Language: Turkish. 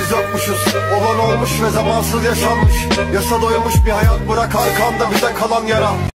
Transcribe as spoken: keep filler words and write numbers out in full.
biz yokmuşuz. Olan olmuş ve zamansız yaşanmış. Yasa doymuş bir hayat, bırak arkanda bize kalan yara.